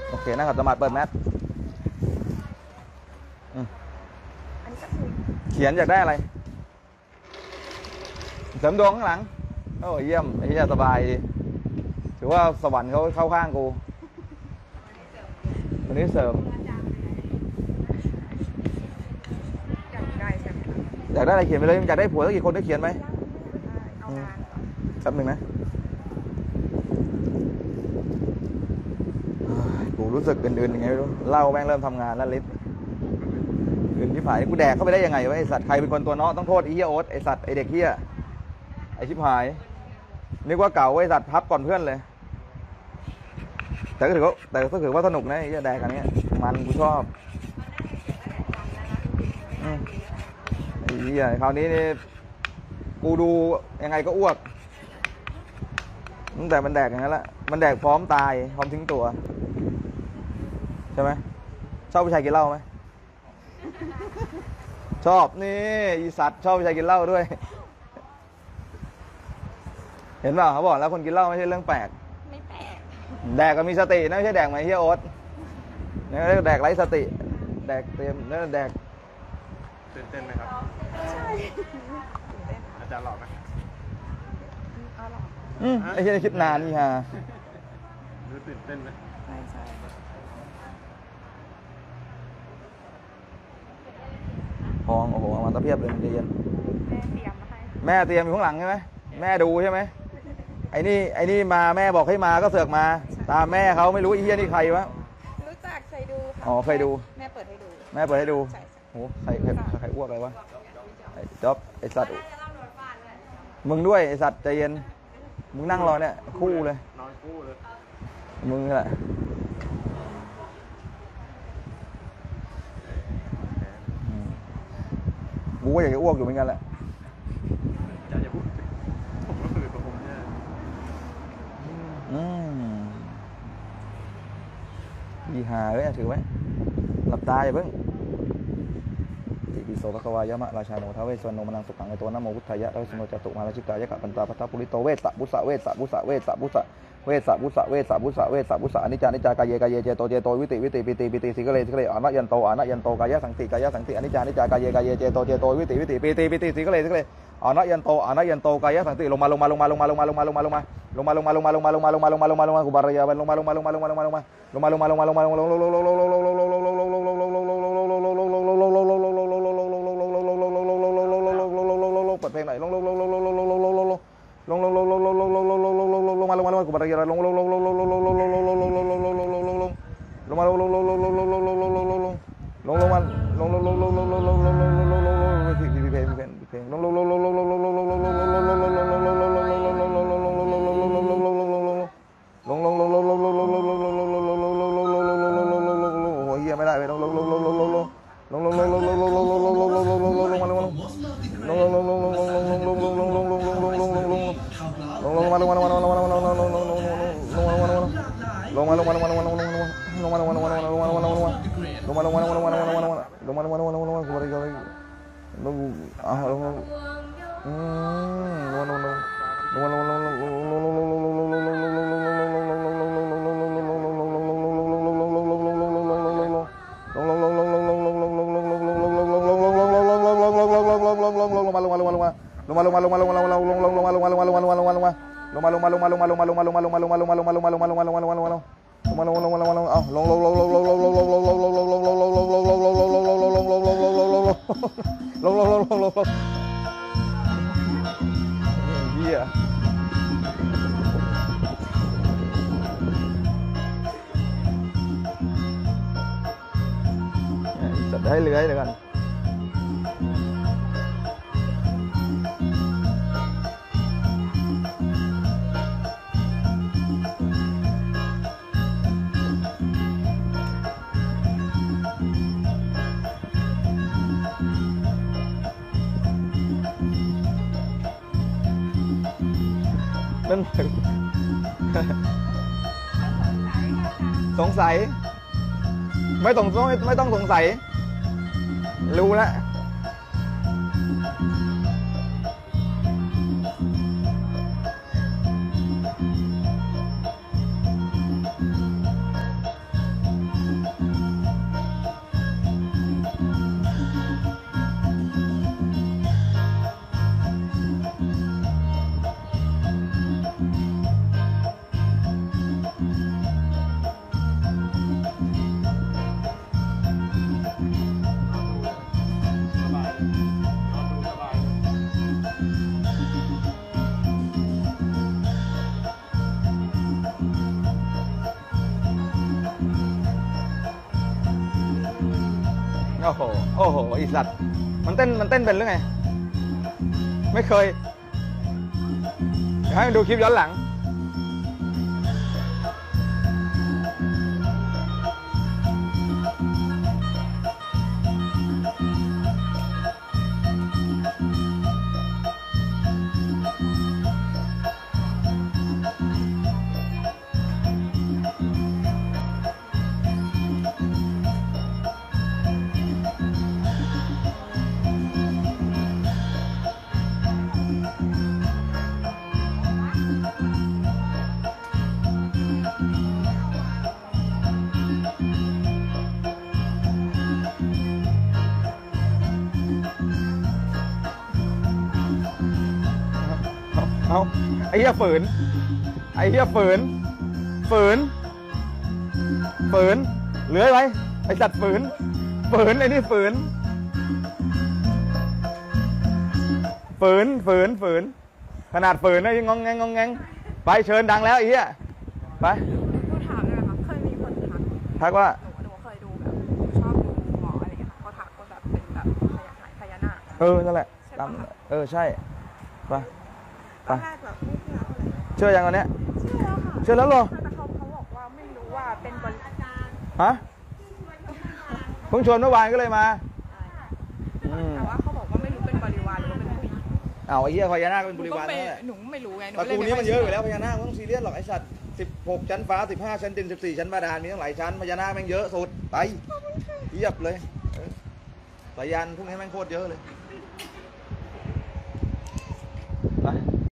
โอเคนั่งขัดสมาธิเปิดแมสเขียนอยากได้อะไรเสริมดวงข้างหลังโอ้เยี่ยมไอ้เหี้ยสบายดีถือว่าสวรรค์เขาเข้าข้างกูวันนี้เสริมอยากได้อะไรเขียนไปเลยอยากได้ผัวสักกี่คนได้เขียนไหมแป๊บหนึ่งนะกูรู้สึกอื่นๆยังไงไม่รู้เหล้าแม่งเริ่มทำงานแล้วลิศอื่นที่ผ่านกูแดกเข้าไปได้ยังไงวะไอสัตว์ใครเป็นคนตัวเนาะต้องโทษไอ้เหี้ยโอ๊ตไอสัตว์ไอเด็กเหี้ยไอชิบหายนึกว่าเก่าไอสัตว์พับก่อนเพื่อนเลยแต่ก็ถือว่าสนุกนะไอ้เหี้ยแดกอันนี้มันกูชอบไอ้เหี้ยคราวนี้นี่กูดูยังไงก็อ้วกตั้งแต่มันแดกอย่างนั้นแหละมันแดกพร้อมตายพร้อมทิ้งตัวใช่ไหมชอบผู้ชายกินเหล้าไหมชอบนี่อีสัตว์ชอบผู้ชายกินเหล้าด้วยเห็นเปล่าเขาบอกแล้วคนกินเหล้าไม่ใช่เรื่องแปลกไม่แปลกแดกก็มีสตินะไม่ใช่แดกไหมเฮียโอ๊ตนี่เรียกแดกไร้สติแดกเต็มนั่นแดกตื่นเต้นไหมครับใช่อาจารย์หล่อไหมไอ้เฮียคิดนานนี่ฮะรู้ตื่นเต้นไหมใช่ทองโอ้โหมันตะเพียบเลยมันเย็นแม่เตรียมอยู่ข้างหลังใช่ไหมแม่ดูใช่ไหมไอ้นี่มาแม่บอกให้มาก็เสือกมาตามแม่เขาไม่รู้ไอ้เฮียนี่ใครวะรู้จักเคยดูอ๋อเคยดูแม่เปิดให้ดูโอ้ใครอ้วกอะไรวะไอ้จ๊อบไอ้สัตว์มึงด้วยไอ้สัตว์ใจเย็นมึงนั่งรอเนี่ยคู่เลยนอนคู่เลยมึงแหละกูก็อยากจะอ้วกอยู่เหมือนกันแหละอย่าพูดผมก็คือตัวผมเนี่ยยีหาเลยถือไว้หลับตาอย่าเพิ่งติโสภควายมะราชาโนทเวสวรรณมนังสุขังในตัวน้ำโมพุทธายะราชโนจตุมาราชิกายะกะปันตาพัทธปุริโตเวสะบุษะเวสะบุษะเวสะบุษะเวสะบุษะเวสะบุษะเวสะบุษะอนิจจานิจจากายเยกายเยเจโตเจโตวิติปิติสิกเลอานะยันโตกายะสังติอนิจจานิจากายเยเจโตวิติปิติสิกเลอานะยันโตกายะสังติลงมากุบารยาลงมาเปิดเพลงหน่อยลงมากูบารยาลงเฮียไม่ได้ไปลงเฮียจัดให้เลื้อยเลยกันนั่นสงสัยไม่ต้องสงสัยรู้แล้วโอ้โหโอ้โหอีสัตว์มันเต้นเป็นหรือไงไม่เคยให้ดูคลิปย้อนหลังเอาไอ้เหี้ยฝืนไอ้เหี้ยฝืนเลื้อยไว้ไอ้สัตว์ฝืนไอ้นี่ฝืนขนาดฝืนนะยังงองแงงไปเชิญดังแล้วไอ้เหี้ยไปหนูถามเลยค่ะเคยมีคนทักว่าหนูเคยดูแบบชอบดูหมออะไรอย่างเงี้ยเขาทักว่าแบบเป็นแบบพญานาคนั่นแหละใช่ไปตอนแรกแบบไม่เชื่ออะไรเชื่อยังตอนเนี้ยเชื่อแล้วค่ะเชื่อแล้วเหรอแต่เขาบอกว่าไม่รู้ว่าเป็นบริษัทฮะเพิ่งชวนเมื่อวานก็เลยมาแต่ว่าเขาบอกว่าไม่รู้เป็นบริวารหรือว่าเป็นผู้หญิงไอ้เหี้ยพญานาคเป็นบริวารนั่นแหละหนูไม่รู้ไงตระกูลนี้มันเยอะอยู่แล้วพญานาคไม่ต้องซีเรียสหรอกไอ้สัตว์16ชั้นฟ้า15ชั้นดิน14ชั้นบาดาลมีตั้งหลายชั้นพญานาคแม่งเยอะสุดไปเยียบเลยสายันพวกนี้แม่งโคตรเยอะเลย